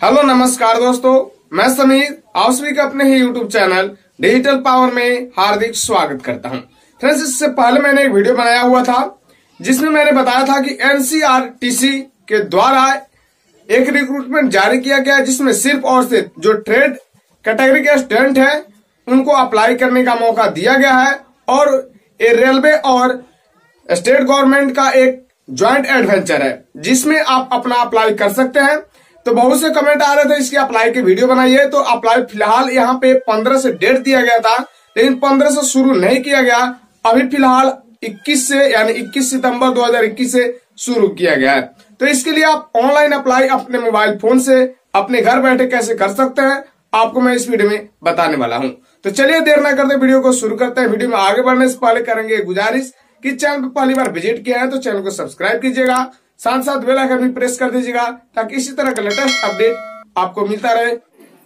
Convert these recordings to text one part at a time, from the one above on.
Hello नमस्कार दोस्तों, मैं समीर आप सभी का अपने ही यूट्यूब चैनल डिजिटल पावर में हार्दिक स्वागत करता हूं। फ्रेंड्स, इससे पहले मैंने एक वीडियो बनाया हुआ था जिसमें मैंने बताया था कि एनसीईआरटी के द्वारा एक रिक्रूटमेंट जारी किया गया है जिसमें सिर्फ और सिर्फ जो ट्रेड कैटेगरी के स्टूडेंट है उनको अप्लाई करने का मौका दिया गया है और ये रेलवे और स्टेट गवर्नमेंट का एक ज्वाइंट एडवेंचर है जिसमें आप अपना अप्लाई कर सकते हैं। तो बहुत से कमेंट आ रहे थे इसकी अप्लाई की वीडियो बनाइए, तो अप्लाई फिलहाल यहाँ पे 15 से डेट दिया गया था, लेकिन 15 से शुरू नहीं किया गया। अभी फिलहाल 21 से यानी 21 सितंबर 2021 से शुरू किया गया है। तो इसके लिए आप ऑनलाइन अप्लाई अपने मोबाइल फोन से अपने घर बैठे कैसे कर सकते हैं आपको मैं इस वीडियो में बताने वाला हूँ। तो चलिए देर न करते वीडियो को शुरू करते हैं। वीडियो में आगे बढ़ने से पहले करेंगे गुजारिश कि चैनल पर पहली बार विजिट किया है तो चैनल को सब्सक्राइब कीजिएगा, साथ साथ बेल आइकन भी प्रेस कर दीजिएगा ताकि इसी तरह का लेटेस्ट अपडेट आपको मिलता रहे।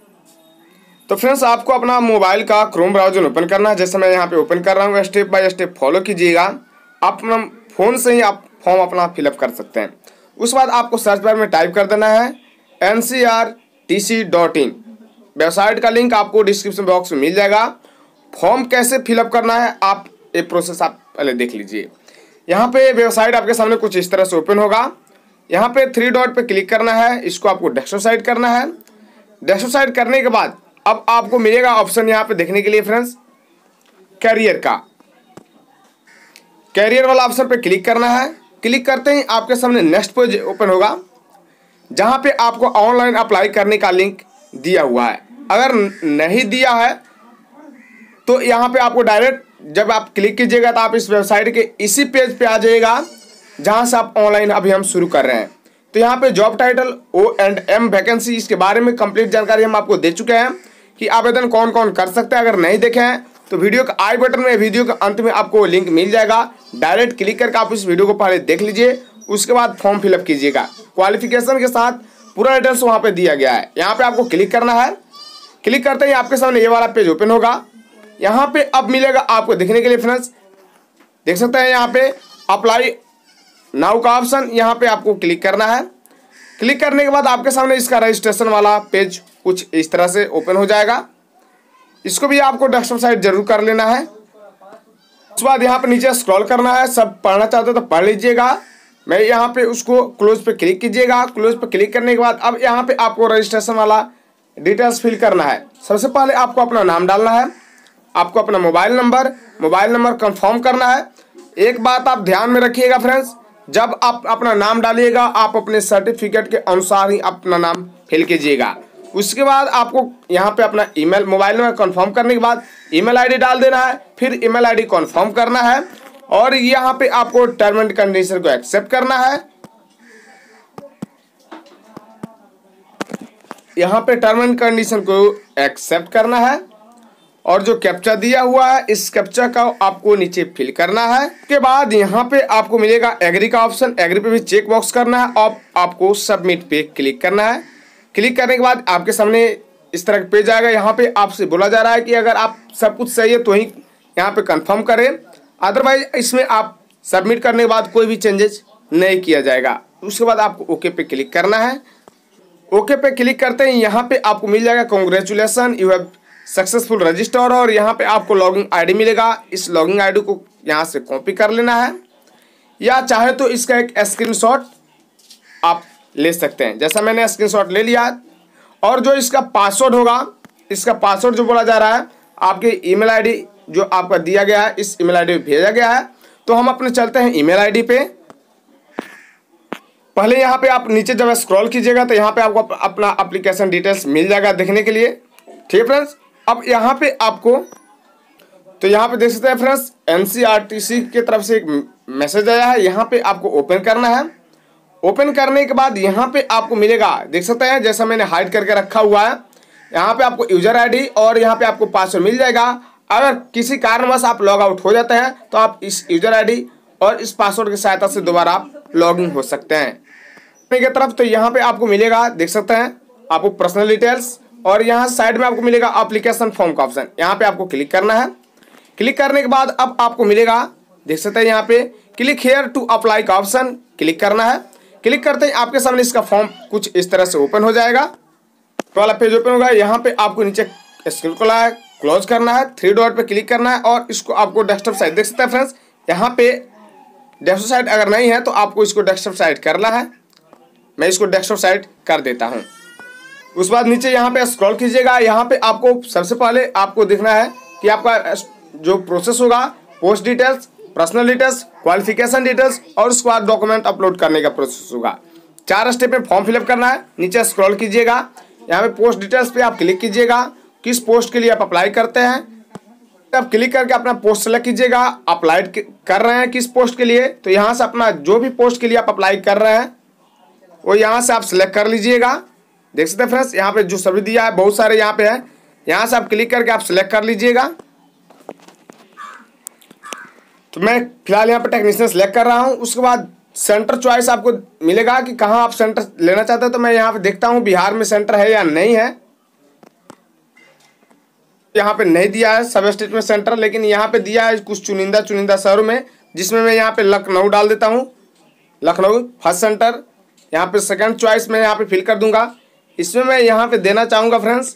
तो फ्रेंड्स, आपको अपना मोबाइल का क्रोम ब्राउजर ओपन करना है। जैसे मैं यहाँ पे ओपन कर रहा हूँ, स्टेप बाय स्टेप फॉलो कीजिएगा। आप अपना फोन से ही आप फॉर्म अपना फिलअप कर सकते हैं। उसके बाद आपको सर्च बार में टाइप कर देना है ncrtc.in। वेबसाइट का लिंक आपको डिस्क्रिप्शन बॉक्स में मिल जाएगा। फॉर्म कैसे फिलअप करना है आप ये प्रोसेस आप पहले देख लीजिए। यहाँ पे वेबसाइट आपके सामने कुछ इस तरह से ओपन होगा। यहाँ पे 3 डॉट पे क्लिक करना है, इसको आपको डेस्कटॉप साइड करना है। डेस्कटॉप साइड करने के बाद अब आपको मिलेगा ऑप्शन यहाँ पे देखने के लिए फ्रेंड्स कैरियर का। कैरियर वाला ऑप्शन पे क्लिक करना है। क्लिक करते ही आपके सामने नेक्स्ट पेज ओपन होगा जहाँ पे आपको ऑनलाइन अप्लाई करने का लिंक दिया हुआ है। अगर नहीं दिया है तो यहाँ पे आपको डायरेक्ट जब आप क्लिक कीजिएगा तो आप इस वेबसाइट के इसी पेज पे आ जाइएगा जहां से आप ऑनलाइन अभी हम शुरू कर रहे हैं। तो यहाँ पे जॉब टाइटल O&M वैकेंसी, इसके बारे में कंप्लीट जानकारी हम आपको दे चुके हैं कि आवेदन कौन कौन कर सकते हैं। अगर नहीं देखे हैं तो वीडियो के आई बटन में वीडियो के अंत में आपको लिंक मिल जाएगा। डायरेक्ट क्लिक करके आप इस वीडियो को पहले देख लीजिए, उसके बाद फॉर्म फिलअप कीजिएगा। क्वालिफिकेशन के साथ पूरा डिटेल्स वहाँ पे दिया गया है। यहाँ पे आपको क्लिक करना है। क्लिक करते ही आपके सामने ये वाला पेज ओपन होगा। यहाँ पे अब मिलेगा आपको देखने के लिए फ्रेंड्स, देख सकते हैं यहाँ पे अप्लाई नाउ का ऑप्शन, यहाँ पे आपको क्लिक करना है। क्लिक करने के बाद आपके सामने इसका रजिस्ट्रेशन वाला पेज कुछ इस तरह से ओपन हो जाएगा। इसको भी आपको डेस्कटॉप साइड जरूर कर लेना है। उसके बाद यहाँ पे नीचे स्क्रॉल करना है। सब पढ़ना चाहते हो तो पढ़ लीजिएगा। मैं यहाँ पे उसको क्लोज पे क्लिक कीजिएगा। क्लोज पे क्लिक करने के बाद अब यहाँ पे आपको रजिस्ट्रेशन वाला डिटेल्स फिल करना है। सबसे पहले आपको अपना नाम डालना है, आपको अपना मोबाइल नंबर कंफर्म करना है। एक बात आप ध्यान में रखिएगा फ्रेंड्स, जब आप अपना नाम डालिएगा आप अपने सर्टिफिकेट के अनुसार ही अपना नाम फिल कीजिएगा। उसके बाद आपको यहाँ पे अपना ईमेल मोबाइल नंबर कंफर्म करने के बाद ईमेल आईडी डाल देना है। फिर ईमेल आईडी कंफर्म करना है और यहाँ पे आपको टर्म एंड कंडीशन को एक्सेप्ट करना है। यहाँ पे टर्म एंड कंडीशन को एक्सेप्ट करना है और जो कैप्चा दिया हुआ है इस कैप्चा का आपको नीचे फिल करना है। उसके बाद यहाँ पे आपको मिलेगा एग्री का ऑप्शन, एग्री पे भी चेक बॉक्स करना है और आपको सबमिट पे क्लिक करना है। क्लिक करने के बाद आपके सामने इस तरह का पेज आएगा। यहाँ पे आपसे बोला जा रहा है कि अगर आप सब कुछ सही है तो ही यहाँ पे कंफर्म करें, अदरवाइज इसमें आप सबमिट करने के बाद कोई भी चेंजेस नहीं किया जाएगा। उसके बाद आपको ओके पे क्लिक करना है। ओके पे क्लिक करते ही यहाँ पे आपको मिल जाएगा congratulation you have successful register और यहाँ पे आपको लॉगिन आईडी मिलेगा। इस लॉगिन आईडी को यहाँ से कॉपी कर लेना है या चाहे तो इसका एक स्क्रीनशॉट आप ले सकते हैं। जैसा मैंने स्क्रीनशॉट ले लिया और जो इसका पासवर्ड होगा, इसका पासवर्ड जो बोला जा रहा है आपके ईमेल आईडी जो आपका दिया गया है इस ईमेल आईडी पे भेजा गया है। तो हम अपने चलते हैं ईमेल आईडी पे। पहले यहाँ पे आप नीचे जब स्क्रॉल कीजिएगा तो यहाँ पे आपको अपना एप्लीकेशन डिटेल्स मिल जाएगा देखने के लिए। ठीक है फ्रेंड्स, अब यहाँ पे आपको तो यहाँ पे देख सकते हैं फ्रेंड्स एनसीईआरटी की तरफ से एक मैसेज आया है। यहाँ पे आपको ओपन करना है। ओपन करने के बाद यहाँ पे आपको मिलेगा, देख सकते हैं जैसा मैंने हाइड करके रखा हुआ है, यहाँ पे आपको यूजर आईडी और यहाँ पे आपको पासवर्ड मिल जाएगा। अगर किसी कारणवश आप लॉग आउट हो जाते हैं तो आप इस यूजर आईडी और इस पासवर्ड की सहायता से दोबारा आप लॉग इन हो सकते हैं। की तरफ तो यहाँ पे आपको मिलेगा, देख सकते हैं आपको पर्सनल डिटेल्स और यहाँ साइड में आपको मिलेगा एप्लीकेशन फॉर्म का ऑप्शन। यहाँ पे आपको क्लिक करना है। क्लिक करने के बाद अब आपको मिलेगा, देख सकते हैं यहाँ पे क्लिक हेयर टू अप्लाई का ऑप्शन, क्लिक करना है। क्लिक करते ही आपके सामने इसका फॉर्म कुछ इस तरह से ओपन हो जाएगा। वाला पेज ओपन होगा। यहाँ पे आपको नीचे स्क्रॉल करना है, क्लोज करना है, 3 डॉट पे क्लिक करना है और इसको आपको डेस्कटॉप साइड देख सकते हैं फ्रेंड्स। यहाँ पे डेस्कटॉप साइड अगर नहीं है तो आपको इसको डेस्कटॉप साइड करना है। मैं इसको डेस्कटॉप साइड कर देता हूँ। उस बाद नीचे यहाँ पे स्क्रॉल कीजिएगा। यहाँ पे आपको सबसे पहले आपको देखना है कि आपका जो प्रोसेस होगा, post details, personal details, qualification details और उसके बाद डॉक्यूमेंट अपलोड करने का प्रोसेस होगा। 4 स्टेप में फॉर्म फिलअप करना है। नीचे स्क्रॉल कीजिएगा, यहाँ पे पोस्ट डिटेल्स पे आप क्लिक कीजिएगा। किस पोस्ट के लिए आप अप्लाई करते हैं, आप क्लिक करके अपना पोस्ट सेलेक्ट कीजिएगा। अप्लाई कर रहे हैं किस पोस्ट के लिए, तो यहाँ से अपना जो भी पोस्ट के लिए आप अप्लाई कर रहे हैं वो यहाँ से आप सिलेक्ट कर लीजिएगा। देख सकते हैं फ्रेंड्स, यहाँ पे जो सभी दिया है बहुत सारे यहाँ पे है, यहाँ से आप क्लिक करके आप सिलेक्ट कर लीजिएगा। तो मैं फिलहाल यहाँ पे टेक्नीशियन सेलेक्ट कर रहा हूँ। उसके बाद सेंटर चॉइस आपको मिलेगा कि कहाँ आप सेंटर लेना चाहते हो। तो मैं यहाँ पे देखता हूँ बिहार में सेंटर है या नहीं है। यहाँ पे नहीं दिया है सब स्टेट में सेंटर, लेकिन यहाँ पे दिया है कुछ चुनिंदा शहरों में, जिसमें मैं यहाँ पे लखनऊ डाल देता हूँ। Lucknow first centre. यहाँ पे सेकंड चॉइस में यहाँ पे फिल कर दूंगा। इसमें मैं यहाँ पे देना चाहूँगा फ्रेंड्स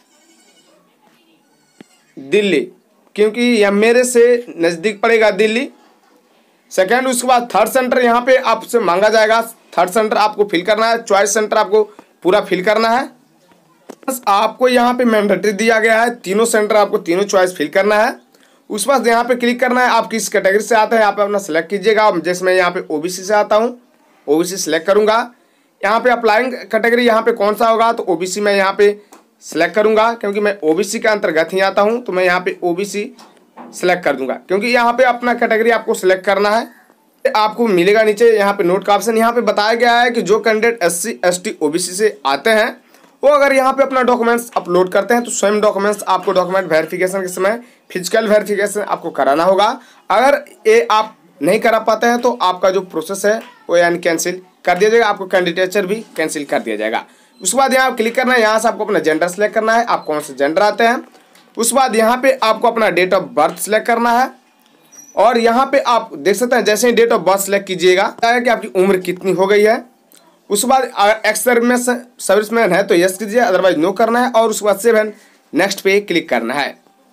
दिल्ली, क्योंकि यह मेरे से नज़दीक पड़ेगा दिल्ली। सेकंड, उसके बाद थर्ड सेंटर यहाँ पे आपसे मांगा जाएगा। थर्ड सेंटर आपको फिल करना है। चॉइस सेंटर आपको पूरा फिल करना है। बस आपको यहाँ पे मैंडेटरी दिया गया है, तीनों सेंटर आपको तीनों चॉइस फिल करना है। उस बाद यहाँ पे क्लिक करना है। आप किस कैटेगरी से आते हैं यहाँ पे अपना सेलेक्ट कीजिएगा। जैसे मैं यहाँ पे ओबीसी से आता हूँ, ओबीसी सेलेक्ट करूँगा। यहाँ पे अप्लाइंग कैटेगरी यहाँ पे कौन सा होगा, तो ओबीसी मैं यहाँ पे सेलेक्ट करूँगा, क्योंकि मैं ओबीसी के अंतर्गत ही आता हूँ। तो मैं यहाँ पे ओबीसी सेलेक्ट कर दूंगा, क्योंकि यहाँ पे अपना कैटेगरी आपको सेलेक्ट करना है। आपको मिलेगा नीचे यहाँ पे नोट का ऑप्शन। यहाँ पे बताया गया है कि जो कैंडिडेट SC ST OBC से आते हैं वो अगर यहाँ पे अपना डॉक्यूमेंट्स अपलोड करते हैं तो स्वयं डॉक्यूमेंट्स आपको डॉक्यूमेंट वेरिफिकेशन के समय फिजिकल वेरिफिकेशन आपको कराना होगा। अगर ये आप नहीं करा पाते हैं तो आपका जो प्रोसेस है वो यानी कैंसिल कर दिया जाएगा, आपको कैंडिडेचर भी कैंसिल कर दिया जाएगा। उसके बाद यहाँ क्लिक करना है। यहाँ से आपको अपना जेंडर सेलेक्ट करना है, आप कौन से जेंडर आते हैं। उसके बाद यहाँ पे आपको अपना डेट ऑफ बर्थ सेलेक्ट करना है और यहाँ पे आप देख सकते हैं जैसे ही डेट ऑफ बर्थ सेलेक्ट कीजिएगा कि आपकी उम्र कितनी हो गई है। उसके बाद अगर एक्स सर्विसमैन है तो यस कीजिए, अदरवाइज नो करना है और उसके बाद सेव एंड नेक्स्ट पे क्लिक करना है।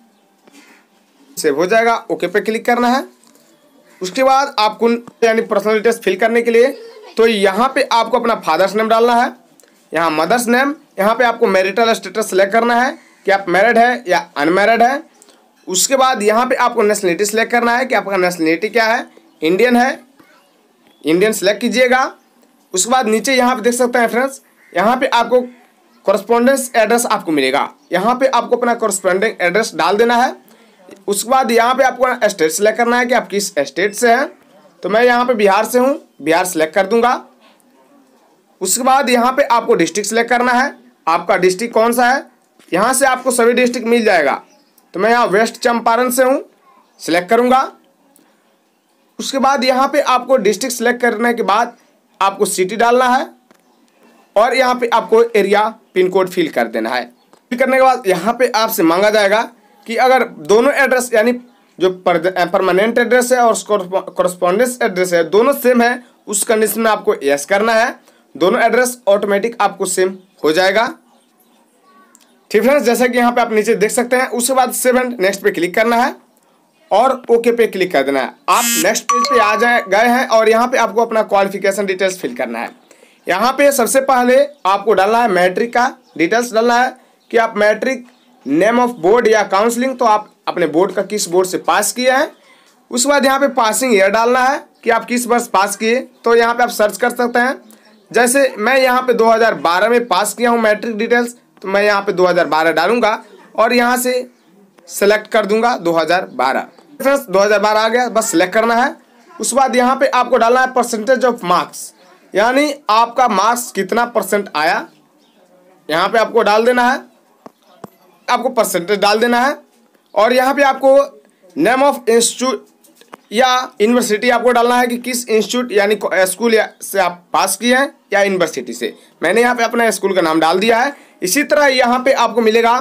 सेव हो जाएगा, ओके पे क्लिक करना है। उसके बाद आपको यानी पर्सनल डिटेल्स फिल करने के लिए तो यहाँ पे आपको अपना फादर्स नेम डालना है, यहाँ मदर्स नेम, यहाँ पे आपको मैरिटल स्टेटस सेलेक्ट करना है कि आप मैरिड है या अनमैरिड है। उसके बाद यहाँ पे आपको नेशनलिटी सेलेक्ट करना है कि आपका नेशनलिटी क्या है, इंडियन है, इंडियन सेलेक्ट कीजिएगा। उसके बाद नीचे यहाँ पे देख सकते हैं फ्रेंड्स, यहाँ पे आपको कॉरस्पॉन्डेंस एड्रेस आपको मिलेगा। यहाँ पे आपको अपना कॉरस्पॉन्डिंग एड्रेस डाल देना है। उसके बाद यहाँ पे आपको स्टेट सेलेक्ट करना है कि आप किस स्टेट से हैं। तो मैं यहाँ पे बिहार से हूँ, बिहार सेलेक्ट कर दूंगा। उसके बाद यहाँ पे आपको डिस्ट्रिक्ट सेलेक्ट करना है, आपका डिस्ट्रिक्ट कौन सा है। यहाँ से आपको सभी डिस्ट्रिक्ट मिल जाएगा। तो मैं यहाँ वेस्ट चंपारण से हूँ, सिलेक्ट करूँगा। उसके बाद यहाँ पे आपको डिस्ट्रिक्ट सेलेक्ट करने के बाद आपको सिटी डालना है और यहाँ पे आपको एरिया पिन कोड फिल कर देना है। फिल करने के बाद यहाँ पे आपसे मांगा जाएगा कि अगर दोनों एड्रेस यानी जो परमानेंट एड्रेस है और कॉरस्पॉन्डेंस एड्रेस है दोनों सेम है, उस कंडीशन में आपको यस करना है। दोनों एड्रेस ऑटोमेटिक आपको सेम हो जाएगा। ठीक फ्रेंड्स, जैसा कि यहाँ पे आप नीचे देख सकते हैं। उसके बाद सेव एंड नेक्स्ट पे क्लिक करना है और ओके पे क्लिक कर देना है। आप नेक्स्ट पेज पे आ गए हैं और यहाँ पे आपको अपना क्वालिफिकेशन डिटेल्स फिल करना है। यहाँ पे सबसे पहले आपको डालना है मैट्रिक का डिटेल्स डालना है कि आप मैट्रिक, नेम ऑफ बोर्ड या काउंसलिंग, तो आप अपने बोर्ड का किस बोर्ड से पास किए हैं। उसके बाद यहाँ पे पासिंग ईयर डालना है कि आप किस वर्ष पास किए। तो यहाँ पे आप सर्च कर सकते हैं, जैसे मैं यहाँ पे 2012 में पास किया हूँ मैट्रिक डिटेल्स, तो मैं यहाँ पे 2012 डालूंगा और यहाँ से सेलेक्ट कर दूंगा 2012। फ्रेंड्स 2012 आ गया, बस सेलेक्ट करना है। उसके बाद यहाँ पे आपको डालना है परसेंटेज ऑफ मार्क्स, यानी आपका मार्क्स कितना परसेंट आया, यहाँ पे आपको डाल देना है, आपको परसेंटेज डाल देना है। और यहाँ पे आपको नेम ऑफ इंस्टीट्यूट या यूनिवर्सिटी आपको डालना है कि किस इंस्टीट्यूट यानी स्कूल से आप पास किए हैं या यूनिवर्सिटी से। मैंने यहाँ पे अपना स्कूल का नाम डाल दिया है। इसी तरह यहाँ पे आपको मिलेगा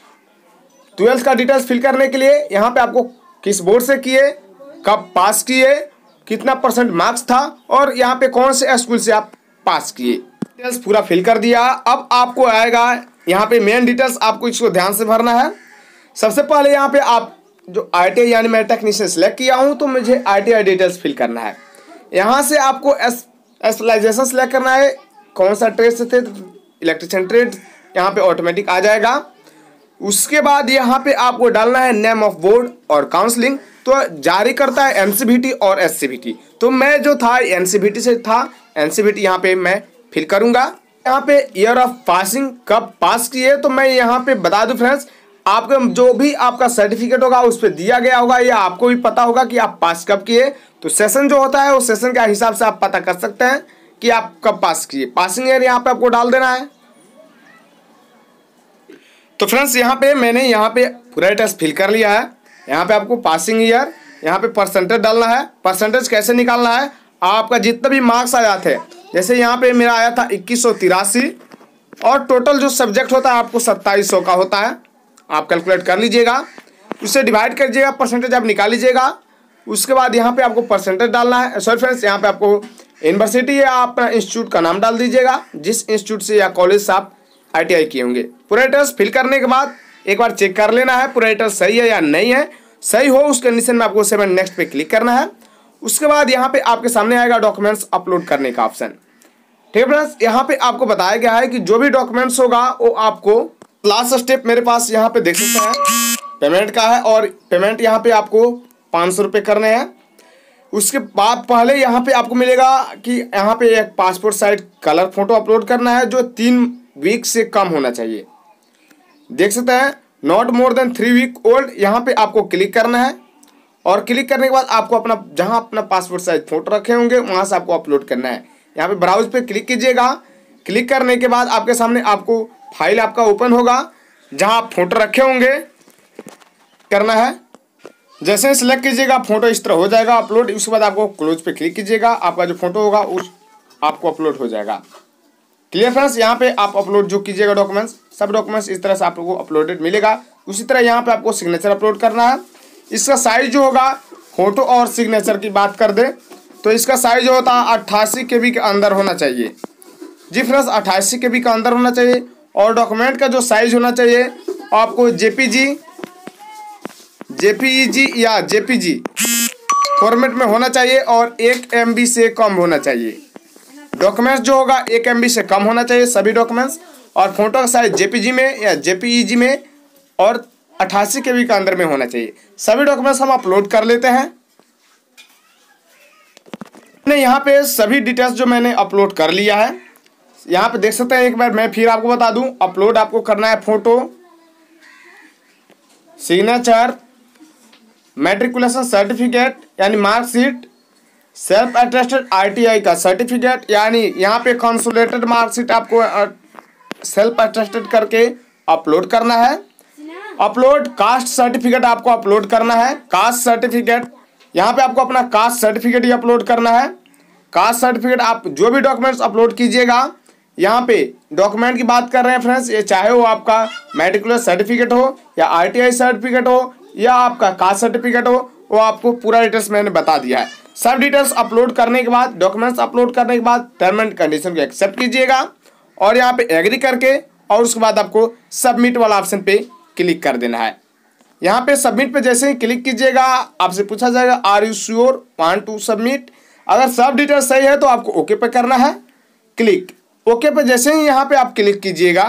12th का डिटेल्स फिल करने के लिए। यहाँ पे आपको किस बोर्ड से किए, कब पास किए, कितना परसेंट मार्क्स था और यहाँ पे कौन से स्कूल से आप पास किए, डिटेल्स पूरा फिल कर दिया। अब आपको आएगा यहाँ पे मेन डिटेल्स आपको इसको ध्यान से भरना है। सबसे पहले यहाँ पे आप जो ITI यानी मैं टेक्नीशियन सेलेक्ट किया हूँ तो मुझे ITI डिटेल्स फिल करना है। यहाँ से आपको स्पेशलाइजेशन सेलेक्ट करना है, कौन सा ट्रेड से थे, इलेक्ट्रिशियन ट्रेड, यहाँ पे ऑटोमेटिक आ जाएगा। उसके बाद यहाँ पे आपको डालना है नेम ऑफ बोर्ड और काउंसलिंग, तो जारी करता है NCVT और SCVT। तो मैं जो था NCVT से था, NCVT यहाँ पे मैं फिल करूँगा। यहाँ पे ईयर ऑफ पासिंग, कब पास किए, तो मैं यहाँ पे बता दूँ फ्रेंड्स, आपका जो भी आपका सर्टिफिकेट होगा उस पर दिया गया होगा या आपको भी पता होगा कि आप पास कब किए। तो सेशन जो होता है उस सेशन के हिसाब से आप पता कर सकते हैं कि आप कब पास किए। पासिंग ईयर यहाँ पे आपको डाल देना है। तो फ्रेंड्स यहाँ पे मैंने यहाँ पे पूरा टेस्ट फिल कर लिया है। यहाँ पे आपको पासिंग ईयर, यहाँ पे परसेंटेज डालना है। परसेंटेज कैसे निकालना है, आपका जितना भी मार्क्स आया थे, जैसे यहाँ पे मेरा आया था 2183 और टोटल जो सब्जेक्ट होता है आपको 2700 का होता है। आप कैलकुलेट कर लीजिएगा, उससे डिवाइड कर लीजिएगा, परसेंटेज आप निकाल लीजिएगा। उसके बाद यहाँ पे आपको परसेंटेज डालना है। सॉरी फ्रेंड्स, यहाँ पे आपको यूनिवर्सिटी या अपना इंस्टीट्यूट का नाम डाल दीजिएगा, जिस इंस्टीट्यूट से या कॉलेज से आप ITI किए होंगे। पूरा डिटेल्स फिल करने के बाद एक बार चेक कर लेना है पूरा डिटेल्स सही है या नहीं है। सही हो उस कंडीशन में आपको 7 नेक्स्ट पे क्लिक करना है। उसके बाद यहाँ पे आपके सामने आएगा डॉक्यूमेंट्स अपलोड करने का ऑप्शन। ठीक है फ्रेंड्स, यहाँ पे आपको बताया गया है कि जो भी डॉक्यूमेंट्स होगा वो आपको लास्ट स्टेप मेरे पास यहाँ पे देख सकते हैं पेमेंट का है, और पेमेंट यहाँ पे आपको 500 रुपये करने हैं। उसके बाद पहले यहाँ पे आपको मिलेगा कि यहाँ पे एक passport size colour photo upload करना है जो 3 वीक से कम होना चाहिए। देख सकते हैं not more than 3 week old, यहाँ पे आपको क्लिक करना है। और क्लिक करने के बाद आपको अपना जहाँ अपना पासपोर्ट साइज फोटो रखे होंगे वहाँ से आपको अपलोड करना है। यहाँ पे ब्राउज पे क्लिक कीजिएगा। क्लिक करने के बाद आपके सामने आपको फाइल आपका ओपन होगा जहाँ आप फोटो रखे होंगे, करना है। जैसे ही सिलेक्ट कीजिएगा फोटो इस तरह हो जाएगा अपलोड। उसके बाद आपको क्लोज पे क्लिक कीजिएगा, आपका जो फोटो होगा उस आपको अपलोड हो जाएगा। क्लियर फ्रेंड्स, यहाँ पे आप अपलोड जो कीजिएगा डॉक्यूमेंट्स, सब डॉक्यूमेंट्स इस तरह से आप लोगों को अपलोडेड मिलेगा। उसी तरह यहाँ पे आपको सिग्नेचर अपलोड करना है। इसका साइज जो होगा, फोटो और सिग्नेचर की बात कर दे तो इसका साइज जो होता है 88 KB के अंदर होना चाहिए। जी फ्रेंड्स, 88 KB के अंदर होना चाहिए। और डॉक्यूमेंट का जो साइज होना चाहिए आपको JPEG या JPG फॉर्मेट में होना चाहिए और 1 MB से कम होना चाहिए। डॉक्यूमेंट्स जो होगा 1 MB से कम होना चाहिए सभी डॉक्यूमेंट्स, और फोटो का साइज JPG में या JPEG में और 88 KB के अंदर में होना चाहिए। सभी डॉक्यूमेंट्स हम अपलोड कर लेते हैं। यहाँ पे सभी डिटेल्स जो मैंने अपलोड कर लिया है, यहाँ पे देख सकते हैं। एक बार मैं फिर आपको बता दूं, अपलोड आपको करना है फोटो, सिग्नेचर, मैट्रिकुलेशन सर्टिफिकेट यानी मार्कशीट, सेल्फ अटेस्टेड ITI का सर्टिफिकेट यानी यहाँ पे कंसोलिडेटेड मार्कशीट आपको सेल्फ अटेस्टेड करके अपलोड करना है। अपलोड कास्ट सर्टिफिकेट आपको अपलोड करना है। कास्ट सर्टिफिकेट यहाँ पे आपको अपना कास्ट सर्टिफिकेट ही अपलोड करना है। कास्ट सर्टिफिकेट आप जो भी डॉक्यूमेंट्स अपलोड कीजिएगा, यहाँ पे डॉक्यूमेंट की बात कर रहे हैं फ्रेंड्स, ये चाहे वो आपका मैट्रिकुलेशन सर्टिफिकेट हो या ITI सर्टिफिकेट हो या आपका कास्ट सर्टिफिकेट हो, वो आपको पूरा डिटेल्स मैंने बता दिया है। सब डिटेल्स अपलोड करने के बाद, डॉक्यूमेंट्स अपलोड करने के बाद टर्म एंड कंडीशन को एक्सेप्ट कीजिएगा और यहाँ पे एग्री करके, और उसके बाद आपको सबमिट वाला ऑप्शन पे क्लिक कर देना है। यहाँ पे सबमिट पे जैसे ही क्लिक कीजिएगा आपसे पूछा जाएगा are you sure want to submit. अगर सब डिटेल्स सही है तो आपको ओके पे करना है क्लिक। ओके पे जैसे ही यहाँ पे आप क्लिक कीजिएगा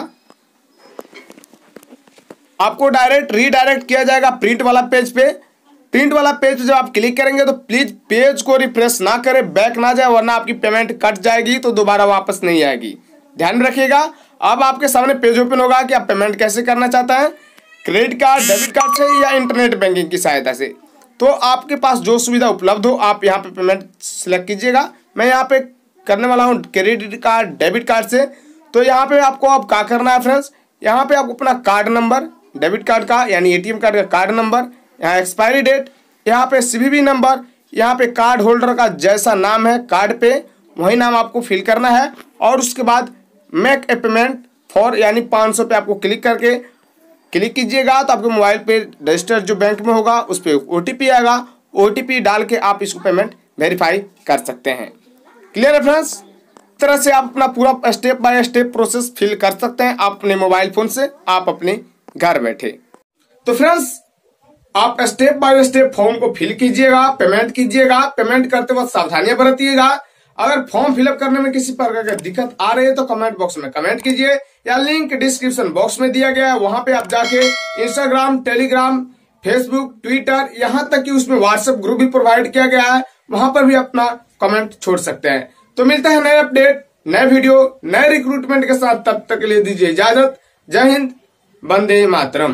आपको डायरेक्ट रीडायरेक्ट किया जाएगा प्रिंट वाला पेज पे। प्रिंट वाला पेज पे जब आप क्लिक करेंगे तो प्लीज पेज को रिफ्रेश ना करें, बैक ना जाए, वरना आपकी पेमेंट कट जाएगी तो दोबारा वापस नहीं आएगी। ध्यान रखिएगा। अब आपके सामने पेज ओपन होगा कि आप पेमेंट कैसे करना चाहते हैं, क्रेडिट कार्ड, डेबिट कार्ड से या इंटरनेट बैंकिंग की सहायता से। तो आपके पास जो सुविधा उपलब्ध हो आप यहाँ पे पेमेंट सेलेक्ट कीजिएगा। मैं यहाँ पे करने वाला हूँ क्रेडिट कार्ड, डेबिट कार्ड से। तो यहाँ पे आपको अब क्या करना है फ्रेंड्स, यहाँ पे आपको अपना कार्ड नंबर, डेबिट कार्ड का यानी ATM कार्ड का कार्ड नंबर, यहाँ एक्सपायरी डेट, यहाँ पे CVV नंबर, यहाँ पे कार्ड होल्डर का जैसा नाम है कार्ड पे वही नाम आपको फिल करना है। और उसके बाद मेक ए पेमेंट फॉर यानी 500 पे आपको क्लिक कीजिएगा तो आपके मोबाइल पे रजिस्टर जो बैंक में होगा उस पर OTP आएगा। OTP डाल के आप इसको पेमेंट वेरीफाई कर सकते हैं। क्लियर है फ्रेंड्स। तरह से आप अपना पूरा step by step process fill कर सकते हैं आप अपने मोबाइल फोन से, आप अपने घर बैठे। तो फ्रेंड्स, आप स्टेप बाय स्टेप फॉर्म को फिल कीजिएगा, पेमेंट कीजिएगा। पेमेंट करते वक्त सावधानियां बरतिएगा। अगर फॉर्म फिलअप करने में किसी प्रकार की दिक्कत आ रही है तो कमेंट बॉक्स में कमेंट कीजिए, या लिंक डिस्क्रिप्शन बॉक्स में दिया गया है, वहां पे आप जाके इंस्टाग्राम, टेलीग्राम, फेसबुक, ट्विटर, यहां तक कि उसमें व्हाट्सएप ग्रुप भी प्रोवाइड किया गया है, वहां पर भी अपना कमेंट छोड़ सकते हैं। तो मिलता है नए अपडेट, नए वीडियो, नए रिक्रूटमेंट के साथ। तब तक के लिए दीजिए इजाजत। जय हिंद, वंदे मातरम।